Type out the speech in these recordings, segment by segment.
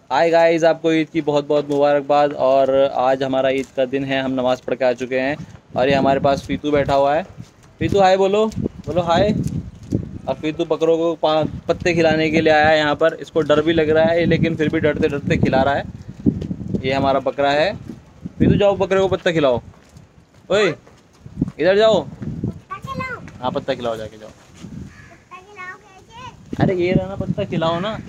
Hi guys, आपको ईद की बहुत बहुत मुबारकबाद। और आज हमारा ईद का दिन है, हम नमाज़ पढ़ के आ चुके हैं। और ये हमारे पास फीतू बैठा हुआ है। फीतू हाय बोलो, बोलो हाय। और फीतू बकरों को पत्ते खिलाने के लिए आया है यहाँ पर। इसको डर भी लग रहा है लेकिन फिर भी डरते डरते खिला रहा है। ये हमारा बकरा है। फीतू जाओ, बकरे को पत्ता खिलाओ। ओए इधर जाओ। हाँ पत्ता खिलाओ, जाके जाओ। अरे ये रहा ना, पत्ता खिलाओ ना।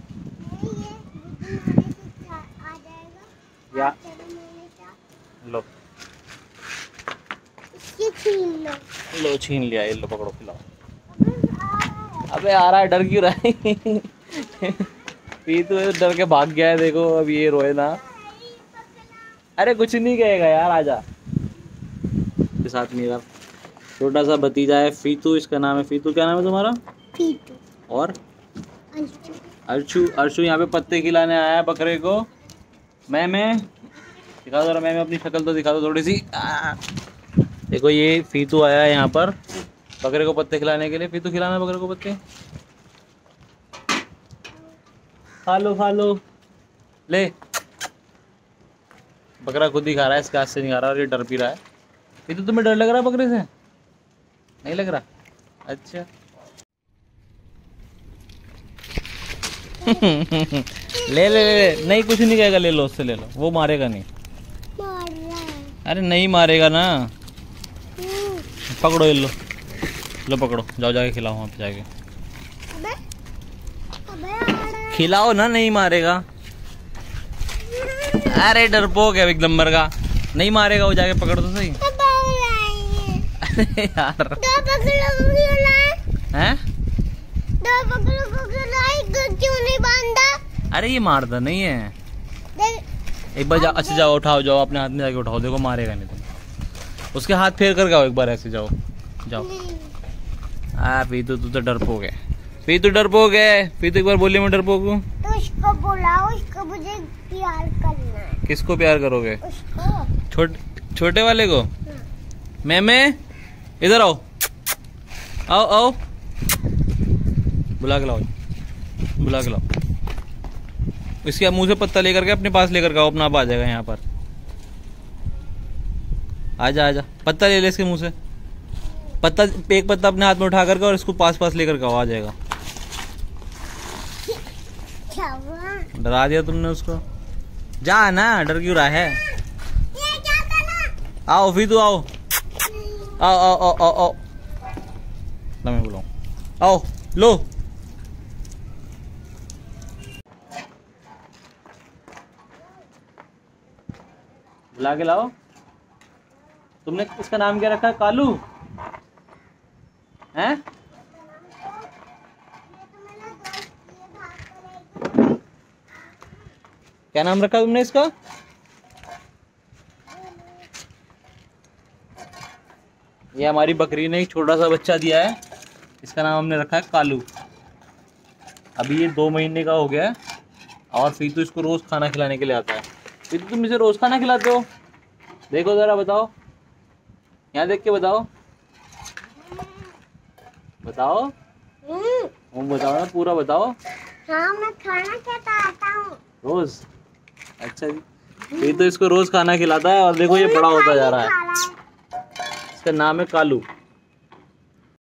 या लो लो, छीन लिया। ये लो पकड़ो, खिलाओ। अबे आ रहा है, डर क्यों रहा है? पीतू डर के भाग गया है, देखो अब ये रोए ना। अरे कुछ नहीं कहेगा यार, आजा। के साथ मेरा छोटा सा भतीजा है फीतू, इसका नाम है फीतू। क्या नाम है तुम्हारा? फीतू। और अर्शु। अर्शु यहाँ पे पत्ते खिलाने आया है बकरे को। मैं दिखा दो, मैं अपनी शक्ल तो दिखा दो थोड़ी सी। देखो ये फीतू आया है यहाँ पर बकरे को पत्ते खिलाने के लिए। फीतू खिलाना बकरे को पत्ते। खा लो ले। बकरा खुद ही खा रहा है, इसके हाथ से नहीं खा रहा और ये डर भी रहा है। फीतू तुम्हें डर लग रहा है बकरे से? नहीं लग रहा? अच्छा। ले ले ले, नहीं कुछ नहीं कहेगा, ले लो उससे, ले लो। वो मारेगा नहीं। अरे नहीं मारेगा ना। पकड़ो, ये लो लो पकड़ो, जाओ जाके खिलाओ वहाँ पे जाके। खिलाओ ना, नहीं मारेगा। अरे डरपोक है एक नंबर का, नहीं मारेगा वो, जाके पकड़ तो सही। अरे यार हैं? क्यों नहीं बांधा? अरे ये मारता नहीं है। एक बार जाओ, अच्छा जाओ उठाओ, जाओ अपने हाथ में जाके उठाओ। देखो मारेगा नहीं तुम। उसके हाथ फेर कर आओ एक बार, ऐसे जाओ जाओ। पीतू तू तो डरपोक है। पीतू डरपोक है। पीतू एक बार बोलिए मैं डरपोक हूँ। तो उसको बुलाओ, उसको मुझे प्यार करना है। किसको प्यार करोगे? उसको। छोटे वाले को? मैं इधर आओ आओ आओ, बुला के लाओ, बुला के लाओ। इसके मुंह से पत्ता लेकर के अपने पास लेकर के आओ, अपना आप आ जाएगा यहाँ पर। आजा आजा, पत्ता ले ले इसके मुंह से। पत्ता, एक पत्ता अपने हाथ में उठा करके और इसको पास पास लेकर के आओ, आ जाएगा। डरा दिया तुमने उसको। जा ना, डर क्यों रहा है? आओ फिर आओ आओ आओ आओ आओ आओ, मैं बुलाऊं। आओ लो। बुला के लाओ। तुमने इसका नाम क्या रखा है? कालू हैं? क्या नाम रखा तुमने इसका? ये हमारी बकरी ने एक छोटा सा बच्चा दिया है, इसका नाम हमने रखा है कालू। अभी ये 2 महीने का हो गया है और फीतू इसको रोज खाना खिलाने के लिए आता है। फीतू तुम इसे रोज खाना खिलाते हो? देखो जरा, बताओ, यहाँ देख के बताओ, बताओ। बताओ ना, पूरा बताओ। हाँ मैं खाना खाता हूँ रोज। अच्छा जी, ये तो इसको रोज खाना खिलाता है और देखो ये बड़ा होता जा रहा है। इसका नाम है कालू।